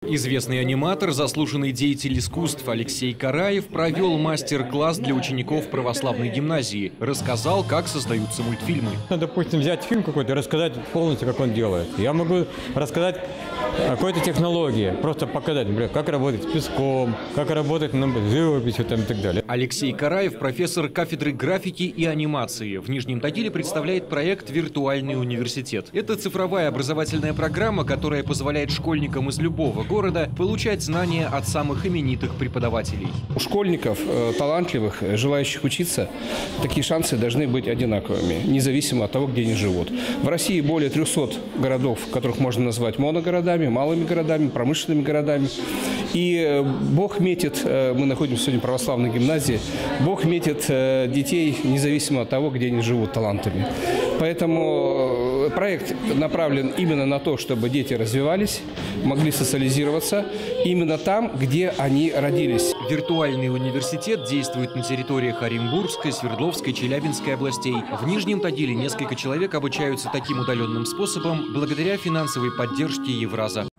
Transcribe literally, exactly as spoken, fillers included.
Известный аниматор, заслуженный деятель искусств Алексей Караев провел мастер-класс для учеников православной гимназии. Рассказал, как создаются мультфильмы. Допустим, взять фильм какой-то и рассказать полностью, как он делает. Я могу рассказать о какой-то технологии, просто показать, например, как работать с песком, как работать на живописью там, и так далее. Алексей Караев, профессор кафедры графики и анимации. В Нижнем Тагиле представляет проект «Виртуальный университет». Это цифровая образовательная программа, которая позволяет школьникам из любого города получать знания от самых именитых преподавателей. У школьников, э, талантливых, желающих учиться, такие шансы должны быть одинаковыми, независимо от того, где они живут. В России более трёхсот городов, которых можно назвать моногородами, малыми городами, промышленными городами. И э, Бог метит, э, мы находимся сегодня в православной гимназии, Бог метит э, детей независимо от того, где они живут, талантами. Поэтому проект направлен именно на то, чтобы дети развивались, могли социализироваться именно там, где они родились. Виртуальный университет действует на территориях Оренбургской, Свердловской, Челябинской областей. В Нижнем Тагиле несколько человек обучаются таким удаленным способом благодаря финансовой поддержке Евраза.